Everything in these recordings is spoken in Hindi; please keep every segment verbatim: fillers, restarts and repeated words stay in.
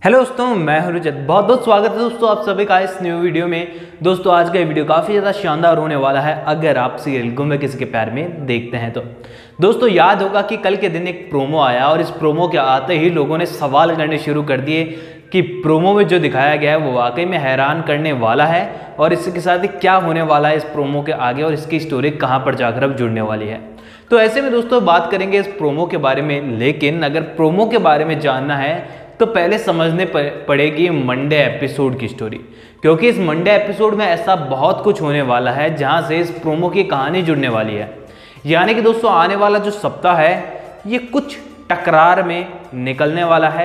हेलो दोस्तों, मैं हूं रजत। बहुत बहुत स्वागत है दोस्तों आप सभी का इस न्यू वीडियो में। दोस्तों आज का ये वीडियो काफ़ी ज़्यादा शानदार होने वाला है अगर आप सीरियल गुम है किसी के प्यार में देखते हैं तो। दोस्तों याद होगा कि कल के दिन एक प्रोमो आया और इस प्रोमो के आते ही लोगों ने सवाल करने शुरू कर दिए कि प्रोमो में जो दिखाया गया है वो वाकई में हैरान करने वाला है और इसके साथ ही क्या होने वाला है इस प्रोमो के आगे और इसकी स्टोरी कहाँ पर जाकर अब जुड़ने वाली है। तो ऐसे में दोस्तों बात करेंगे इस प्रोमो के बारे में, लेकिन अगर प्रोमो के बारे में जानना है तो पहले समझने पड़ेगी मंडे एपिसोड की स्टोरी, क्योंकि इस मंडे एपिसोड में ऐसा बहुत कुछ होने वाला है जहां से इस प्रोमो की कहानी जुड़ने वाली है। यानी कि दोस्तों आने वाला जो सप्ताह है ये कुछ टकरार में निकलने वाला है।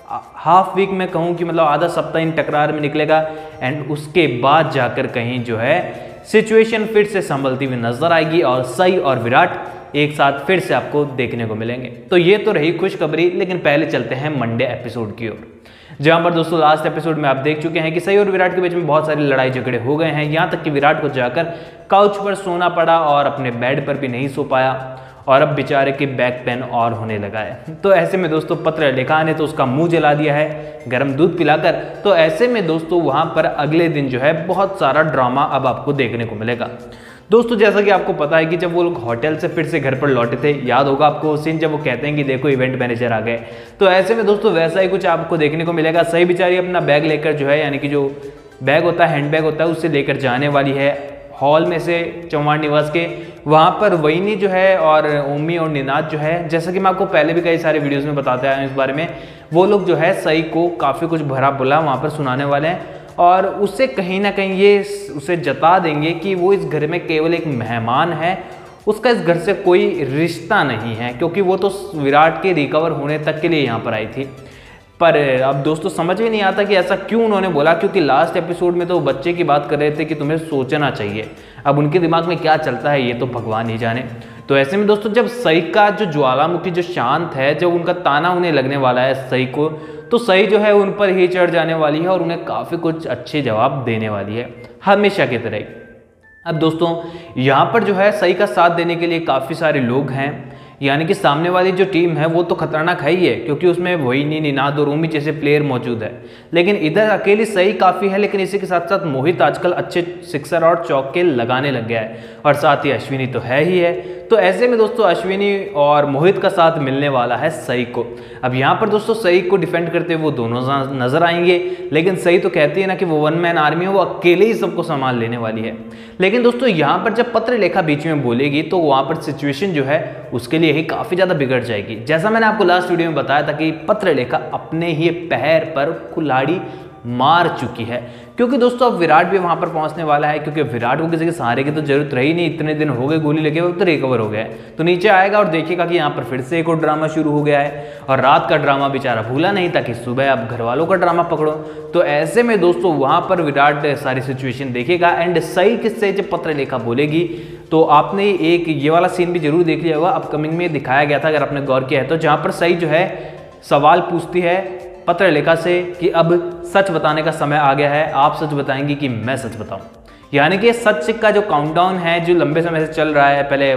हाफ वीक में कहूँ कि मतलब आधा सप्ताह इन टकरार में निकलेगा एंड उसके बाद जाकर कहीं जो है सिचुएशन फिर से संभलती हुई नजर आएगी और सई और विराट एक साथ फिर से आपको देखने को मिलेंगे। तो ये तो रही खुशखबरी, लेकिन पहले चलते हैं मंडे एपिसोड की ओर, जहां पर दोस्तों लास्ट एपिसोड में आप देख चुके हैं कि सई और विराट के बीच में बहुत सारी लड़ाई झगड़े हो गए हैं। यहाँ तक कि विराट को जाकर काउच पर सोना पड़ा और अपने बेड पर भी नहीं सो पाया और अब बेचारे की बैक पेन और होने लगा है। तो ऐसे में दोस्तों पत्र लेखा ने तो उसका मुंह जला दिया है गर्म दूध पिलाकर। तो ऐसे में दोस्तों वहां पर अगले दिन जो है बहुत सारा ड्रामा अब आपको देखने को मिलेगा। दोस्तों जैसा कि आपको पता है कि जब वो लोग होटल से फिर से घर पर लौटे थे, याद होगा आपको सीन जब वो कहते हैं कि देखो इवेंट मैनेजर आ गए। तो ऐसे में दोस्तों वैसा ही कुछ आपको देखने को मिलेगा। सही बेचारी अपना बैग लेकर जो है, यानी कि जो बैग होता है हैंड बैग होता है, उससे लेकर जाने वाली है हॉल में से चौहान निवास के। वहाँ पर वहीनी जो है और ओमी और निनाद जो है, जैसा कि मैं आपको पहले भी कई सारे वीडियोज़ में बताते आया हूँ इस बारे में, वो लोग जो है सई को काफ़ी कुछ भरा बुला वहाँ पर सुनाने वाले हैं और उससे कहीं ना कहीं ये उसे जता देंगे कि वो इस घर में केवल एक मेहमान है, उसका इस घर से कोई रिश्ता नहीं है, क्योंकि वो तो विराट के रिकवर होने तक के लिए यहाँ पर आई थी। पर अब दोस्तों समझ में नहीं आता कि ऐसा क्यों उन्होंने बोला, क्योंकि लास्ट एपिसोड में तो बच्चे की बात कर रहे थे कि तुम्हें सोचना चाहिए। अब उनके दिमाग में क्या चलता है ये तो भगवान ही जाने। तो ऐसे में दोस्तों जब सई का जो ज्वालामुखी जो शांत है, जब उनका ताना उन्हें लगने वाला है सई को, तो सई जो है उन पर ही चढ़ जाने वाली है और उन्हें काफ़ी कुछ अच्छे जवाब देने वाली है हमेशा की तरह। अब दोस्तों यहाँ पर जो है सई का साथ देने के लिए काफ़ी सारे लोग हैं, यानी कि सामने वाली जो टीम है वो तो खतरनाक है ही है, क्योंकि उसमें वहीनी निनाद और उमी जैसे प्लेयर मौजूद है। लेकिन इधर अकेली सई काफ़ी है, लेकिन इसी के साथ साथ मोहित आजकल अच्छे सिक्सर और चौके लगाने लग गया है और साथ ही अश्विनी तो है ही है। तो ऐसे में दोस्तों अश्विनी और मोहित का साथ मिलने वाला है सई को। अब यहाँ पर दोस्तों सई को डिफेंड करते हुए वो दोनों नजर आएंगे, लेकिन सई तो कहती है ना कि वो वन मैन आर्मी है, वो अकेले ही सबको संभाल लेने वाली है। लेकिन दोस्तों यहाँ पर जब पत्र लेखा बीच में बोलेगी तो वहाँ पर सिचुएशन जो है उसके लिए ही काफ़ी ज़्यादा बिगड़ जाएगी। जैसा मैंने आपको लास्ट वीडियो में बताया था कि पत्र लेखा अपने ही पैर पर कुल्हाड़ी मार चुकी है, क्योंकि दोस्तों अब विराट भी वहां पर पहुंचने वाला है, क्योंकि विराट को किसी के सहारे की तो जरूरत रही नहीं, इतने दिन हो गए गोली लगे, वो तो रिकवर हो गया है। तो नीचे आएगा और देखेगा कि यहाँ पर फिर से एक और ड्रामा शुरू हो गया है और रात का ड्रामा बेचारा भूला नहीं था कि सुबह आप घर वालों का ड्रामा पकड़ो। तो ऐसे में दोस्तों वहां पर विराट सारी सिचुएशन देखेगा एंड सही किससे जब पत्र लेखा बोलेगी तो आपने एक ये वाला सीन भी जरूर देख लिया होगा, अपकमिंग में दिखाया गया था अगर आपने गौर किया है तो, जहाँ पर सही जो है सवाल पूछती है पत्र लेखा से कि अब सच बताने का समय आ गया है, आप सच बताएंगी कि मैं सच बताऊं। यानी कि सच का जो काउंटडाउन है जो लंबे समय से चल रहा है, पहले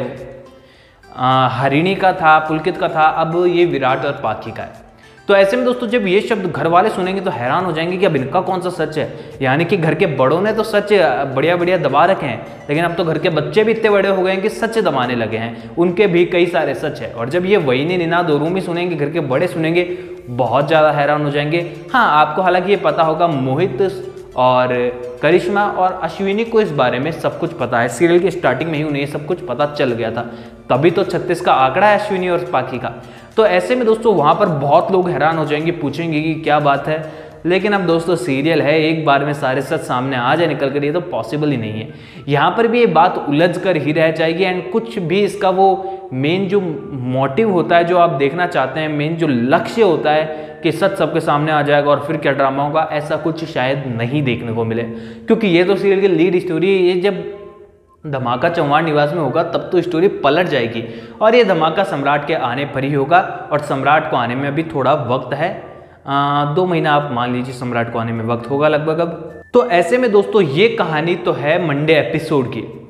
आ, हरिणी का था, पुलकित का था, अब ये विराट और पाखी का है। तो ऐसे में दोस्तों जब ये शब्द घर वाले सुनेंगे तो हैरान हो जाएंगे कि अब इनका कौन सा सच है। यानी कि घर के बड़ों ने तो सच बढ़िया बढ़िया दबा रखे हैं, लेकिन अब तो घर के बच्चे भी इतने बड़े हो गए हैं कि सच दबाने लगे हैं, उनके भी कई सारे सच है। और जब ये वहीनी निनाद और उमी सुनेंगे, घर के बड़े सुनेंगे, बहुत ज़्यादा हैरान हो जाएंगे। हाँ आपको हालांकि ये पता होगा मोहित और करिश्मा और अश्विनी को इस बारे में सब कुछ पता है, सीरियल की स्टार्टिंग में ही उन्हें सब कुछ पता चल गया था, तभी तो छत्तीस का आंकड़ा है अश्विनी और पाखी का। तो ऐसे में दोस्तों वहाँ पर बहुत लोग हैरान हो जाएंगे, पूछेंगे कि क्या बात है। लेकिन अब दोस्तों सीरियल है, एक बार में सारे सच सामने आ जाए निकल कर, ये तो पॉसिबल ही नहीं है। यहाँ पर भी ये बात उलझ कर ही रह जाएगी एंड कुछ भी इसका वो मेन जो मोटिव होता है, जो आप देखना चाहते हैं, मेन जो लक्ष्य होता है कि सच सबके सामने आ जाएगा और फिर क्या ड्रामा होगा, ऐसा कुछ शायद नहीं देखने को मिले, क्योंकि ये तो सीरियल की लीड स्टोरी है। ये जब धमाका चौहान निवास में होगा तब तो स्टोरी पलट जाएगी और ये धमाका सम्राट के आने पर ही होगा और सम्राट को आने में अभी थोड़ा वक्त है, आ, दो महीना आप मान लीजिए सम्राट को आने में वक्त होगा लगभग अब। तो ऐसे में दोस्तों ये कहानी तो है मंडे एपिसोड की,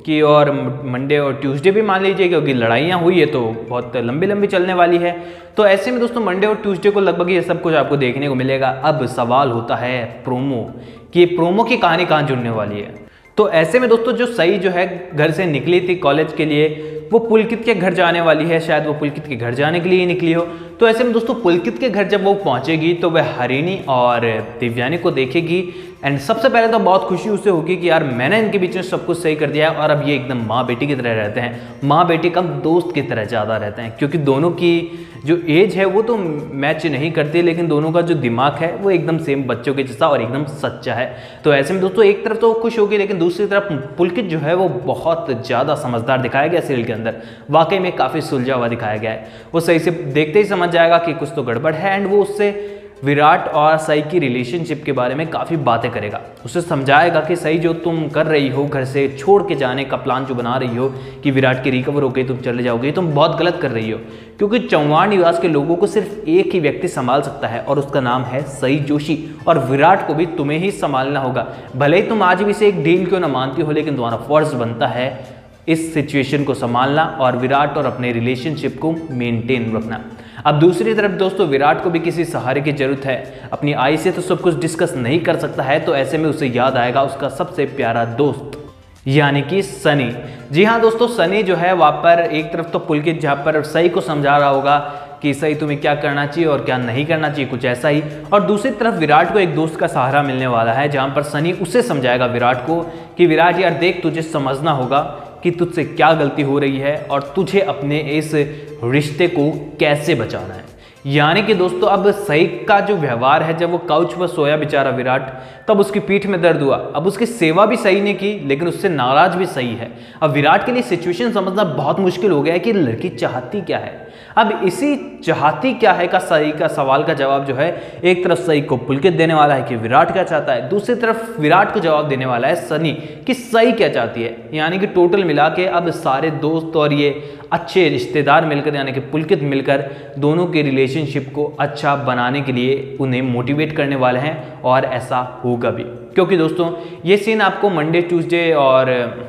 कि और मंडे और ट्यूसडे भी मान लीजिए, क्योंकि लड़ाइयाँ हुई है तो बहुत लंबी लंबी चलने वाली है। तो ऐसे में दोस्तों मंडे और ट्यूसडे को लगभग ये सब कुछ आपको देखने को मिलेगा। अब सवाल होता है प्रोमो कि प्रोमो की कहानी कहाँ जुड़ने वाली है। तो ऐसे में दोस्तों जो सई जो है घर से निकली थी कॉलेज के लिए, वो पुलकित के घर जाने वाली है। शायद वो पुलकित के घर जाने के लिए ही निकली हो। तो ऐसे में दोस्तों पुलकित के घर जब वो पहुंचेगी तो वह हरिणी और दिव्यानी को देखेगी एंड सबसे पहले तो बहुत खुशी उसे होगी कि यार मैंने इनके बीच में सब कुछ सही कर दिया है और अब ये एकदम माँ बेटी की तरह रहते हैं, माँ बेटी कम दोस्त की तरह ज़्यादा रहते हैं, क्योंकि दोनों की जो एज है वो तो मैच नहीं करती, लेकिन दोनों का जो दिमाग है वो एकदम सेम बच्चों के जैसा और एकदम सच्चा है। तो ऐसे में दोस्तों एक तरफ तो खुश होगी, लेकिन दूसरी तरफ पुलकित जो है वो बहुत ज़्यादा समझदार दिखाया गया सीरियल के अंदर। वाकई में काफ़ी सुलझा हुआ दिखाया गया है। वो सही से देखते ही समझ जाएगा कि कुछ तो गड़बड़ है एंड वो उससे विराट और सई की रिलेशनशिप के बारे में काफ़ी बातें करेगा। उसे समझाएगा कि सई जो तुम कर रही हो, घर से छोड़ के जाने का प्लान जो बना रही हो कि विराट की रिकवर होकर तुम चले जाओगे, तुम बहुत गलत कर रही हो, क्योंकि चौहान निवास के लोगों को सिर्फ एक ही व्यक्ति संभाल सकता है और उसका नाम है सई जोशी, और विराट को भी तुम्हें ही संभालना होगा। भले ही तुम आज भी इसे एक डील क्यों ना मानती हो, लेकिन तुम्हारा फर्ज बनता है इस सिचुएशन को संभालना और विराट और अपने रिलेशनशिप को मेंटेन रखना। अब दूसरी तरफ दोस्तों विराट को भी किसी सहारे की जरूरत है। अपनी आई से तो सब कुछ डिस्कस नहीं कर सकता है, तो ऐसे में उसे याद आएगा उसका सबसे प्यारा दोस्त यानी कि सनी। जी हाँ दोस्तों, सनी जो है वहाँ पर एक तरफ तो पुलकित जहाँ पर सई को समझा रहा होगा कि सही तुम्हें क्या करना चाहिए और क्या नहीं करना चाहिए, कुछ ऐसा ही, और दूसरी तरफ विराट को एक दोस्त का सहारा मिलने वाला है, जहाँ पर सनी उसे समझाएगा विराट को कि विराट यार देख, तुझे समझना होगा कि तुझसे क्या गलती हो रही है और तुझे अपने इस रिश्ते को कैसे बचाना है। यानी कि दोस्तों अब सई का जो व्यवहार है, जब वो काउच पर सोया बेचारा विराट, तब उसकी पीठ में दर्द हुआ। अब उसकी सेवा भी सही ने की, लेकिन उससे नाराज भी सही है। अब विराट के लिए सिचुएशन समझना बहुत मुश्किल हो गया है कि लड़की चाहती क्या है। अब इसी चाहती क्या है का सही का सवाल का जवाब जो है, एक तरफ सई को पुलकित देने वाला है कि विराट क्या चाहता है, दूसरी तरफ विराट को जवाब देने वाला है सनी कि सई क्या चाहती है। यानी कि टोटल मिला के अब सारे दोस्त और ये अच्छे रिश्तेदार मिलकर यानी कि पुलकित मिलकर दोनों के रिलेशनशिप को अच्छा बनाने के लिए उन्हें मोटिवेट करने वाले हैं, और ऐसा होगा भी, क्योंकि दोस्तों ये सीन आपको मंडे ट्यूसडे और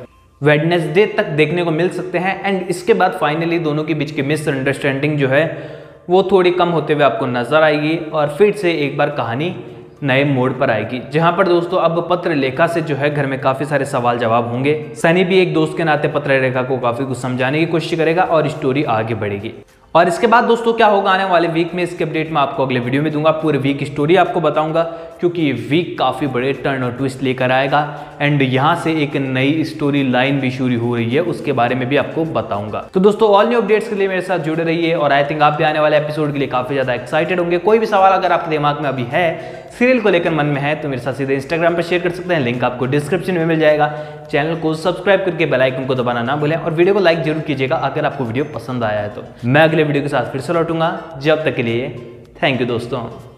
वेडनेसडे तक देखने को मिल सकते हैं। एंड इसके बाद फाइनली दोनों के बीच की मिसअंडरस्टैंडिंग जो है वो थोड़ी कम होते हुए आपको नजर आएगी और फिर से एक बार कहानी नए मोड़ पर आएगी, जहां पर दोस्तों अब पत्र लेखा से जो है घर में काफी सारे सवाल जवाब होंगे। सनी भी एक दोस्त के नाते पत्र लेखा को काफी कुछ समझाने की कोशिश करेगा और स्टोरी आगे बढ़ेगी। और इसके बाद दोस्तों क्या होगा आने वाले वीक में, इसके अपडेट मैं आपको अगले वीडियो में दूंगा। पूरे वीक की स्टोरी आपको बताऊंगा, क्योंकि ये वीक काफ़ी बड़े टर्न और ट्विस्ट लेकर आएगा एंड यहाँ से एक नई स्टोरी लाइन भी शुरू हो रही है, उसके बारे में भी आपको बताऊंगा। तो दोस्तों ऑल न्यू अपडेट्स के लिए मेरे साथ जुड़े रहिए, और आई थिंक आप भी आने वाले एपिसोड के लिए काफ़ी ज़्यादा एक्साइटेड होंगे। कोई भी सवाल अगर आपके दिमाग में अभी है, सीरियल को लेकर मन में है, तो मेरे साथ सीधे इंस्टाग्राम पर शेयर कर सकते हैं, लिंक आपको डिस्क्रिप्शन में मिल जाएगा। चैनल को सब्सक्राइब करके बेल आइकन को दबाना ना भूलें, और वीडियो को लाइक जरूर कीजिएगा अगर आपको वीडियो पसंद आया है। तो मैं अगले वीडियो के साथ फिर से लौटूंगा, जब तक के लिए थैंक यू दोस्तों।